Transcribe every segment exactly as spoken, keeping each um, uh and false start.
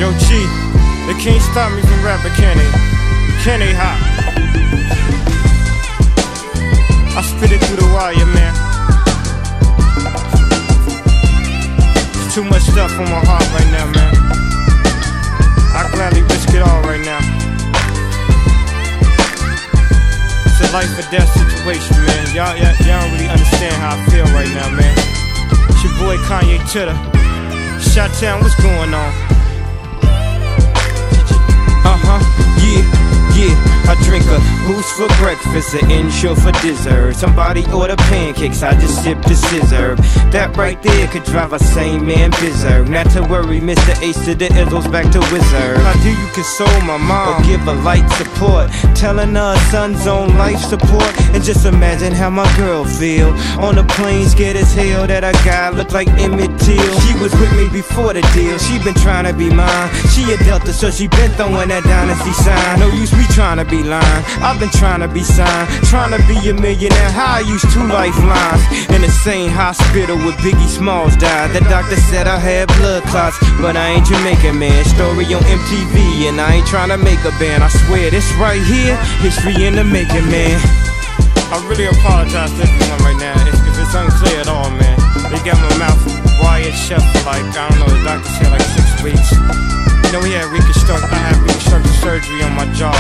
Yo, G, they can't stop me from rapping, can they? Can they hop? I spit it through the wire, man. There's too much stuff on my heart right now, man. I gladly risk it all right now. It's a life or death situation, man. Y'all y'all don't really understand how I feel right now, man. It's your boy Kanye Titter. Shot-Town, what's going on? Uh-huh, yeah, yeah. I drink a boost for breakfast, an insure for dessert. Somebody order pancakes, I just sip the scissor. That right there could drive a sane man berserk. Not to worry, Mister Ace to the Izzles back to Wizard. How do you console my mom? Or give her light support, telling her son's on life support. And just imagine how my girl feel on the plane, scared as hell that a guy looked like Emmett Till. She was with me before the deal, she been trying to be mine. She a Delta, so she been throwing that dynasty sign. No use me trying to be lying, I've been trying to be signed, trying to be a millionaire. How I used two lifelines in the same hospital where Biggie Smalls died. The doctor said I had blood clots, but I ain't Jamaican, man. Story on M T V, and I ain't trying to make a band. I swear this right here, history in the making, man. I really apologize to everyone right now if, if it's unclear at all, man. They got my mouth wired shut for like, I don't know, the doctor said like six weeks. You know, we had reconstruct, I had reconstructive surgery on my jaw.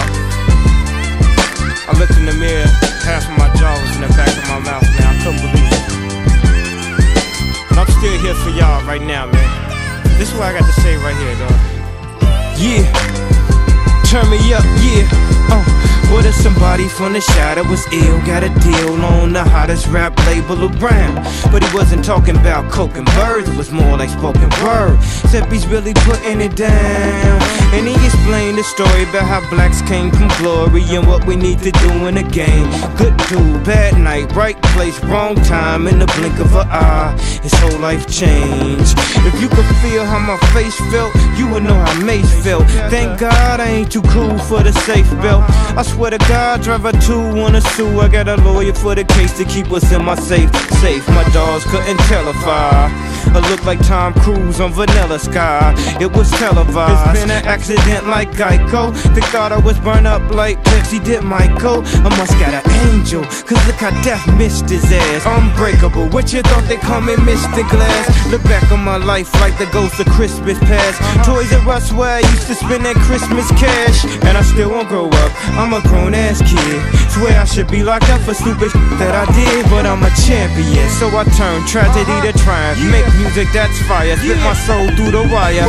I looked in the mirror, half of my jaw was in the back of my mouth, man. I couldn't believe it. And I'm still here for y'all right now, man. This is what I got to say right here, dog. Yeah, turn me up, yeah. Uh, what if somebody from the shadow was ill, got a deal on the hottest rap label around? But he wasn't talking about coke and birds, it was more like spoken word. Except he's really putting it down. And he explained the story about how blacks came from glory and what we need to do in the game. Good dude, bad night, right place, wrong time, in the blink of an eye, his whole life changed. If you could feel how my face felt, you would know how Mace felt. Thank God I ain't too cool for the safe belt. I swear to God, driver two wanna sue. I got a lawyer for the case to keep us in my safe. Safe, my dogs couldn't tell if I I look like Tom Cruise on Vanilla Sky. It was televised. It's been an accident like Geico. They thought I was burned up like Pepsi did Michael. I must got an angel, cause look how death missed his ass. Unbreakable, what you thought they call me Mister Glass? Look back on my life like the ghost of Christmas past. Toys R Us where I used to spend that Christmas cash. And I still won't grow up, I'm a grown ass kid. Swear I should be locked up for stupid that I did, but I'm a champion, so I turn tragedy to triumph. Make music that's fire, spit my soul through the wire.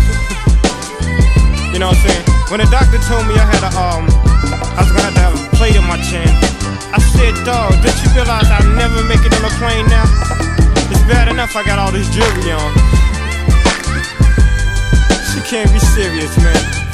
You know what I'm saying? When the doctor told me I had a um, I was gonna have to have a plate in my chin, I said, dog, did you realize I'll never make it on a plane now? It's bad enough I got all this jewelry on. She can't be serious, man.